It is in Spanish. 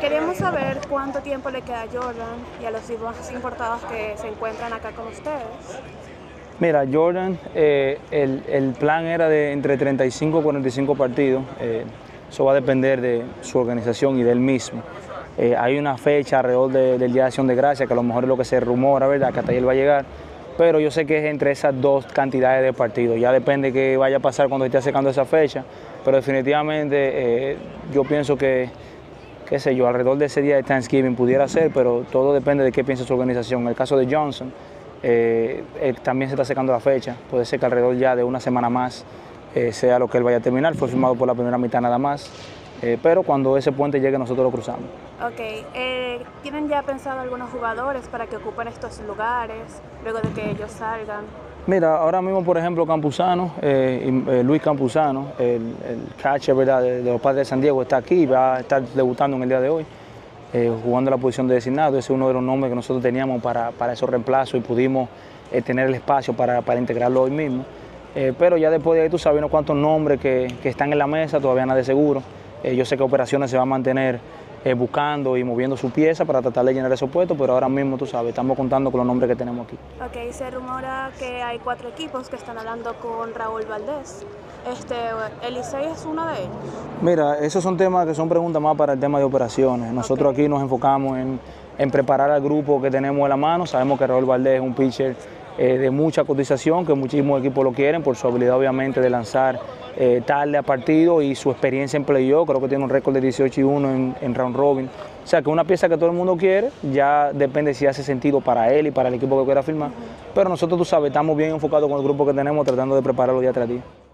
Queríamos saber cuánto tiempo le queda a Jordan y a los más importados que se encuentran acá con ustedes. Mira, Jordan, el plan era de entre 35 y 45 partidos. Eso va a depender de su organización y de él mismo. Hay una fecha alrededor del Día de Acción de Gracias, que a lo mejor es lo que se rumora, ¿verdad? Que hasta ahí él va a llegar. Pero yo sé que es entre esas dos cantidades de partidos. Ya depende qué vaya a pasar cuando esté acercando esa fecha. Pero definitivamente yo pienso que, qué sé yo, alrededor de ese día de Thanksgiving pudiera ser, pero todo depende de qué piense su organización. En el caso de Johnson, también se está acercando la fecha. Puede ser que alrededor ya de una semana más sea lo que él vaya a terminar. Fue firmado por la primera mitad nada más. Pero cuando ese puente llegue nosotros lo cruzamos. Ok, ¿tienen ya pensado algunos jugadores para que ocupen estos lugares luego de que ellos salgan? Mira, ahora mismo, por ejemplo, Campuzano, Luis Campuzano, el catcher, ¿verdad?, de los Padres de San Diego, está aquí y va a estar debutando en el día de hoy, jugando la posición de designado. Ese es uno de los nombres que nosotros teníamos para esos reemplazos y pudimos tener el espacio para integrarlo hoy mismo. Pero ya después de ahí tú sabes unos cuantos nombres que están en la mesa, todavía nada de seguro. Yo sé que Operaciones se va a mantener buscando y moviendo su pieza para tratar de llenar esos puestos, pero ahora mismo, tú sabes, estamos contando con los nombres que tenemos aquí. Ok, se rumora que hay 4 equipos que están hablando con Raúl Valdés. ¿El es uno de ellos? Mira, esos son temas que son preguntas más para el tema de operaciones. Nosotros aquí nos enfocamos en preparar al grupo que tenemos en la mano. Sabemos que Raúl Valdés es un pitcher de mucha cotización, que muchísimos equipos lo quieren por su habilidad obviamente de lanzar tarde a partido y su experiencia en playoff. Creo que tiene un récord de 18-1 en round robin. O sea que una pieza que todo el mundo quiere, ya depende si hace sentido para él y para el equipo que quiera firmar. Pero nosotros, tú sabes, estamos bien enfocados con el grupo que tenemos, tratando de prepararlo día tras día.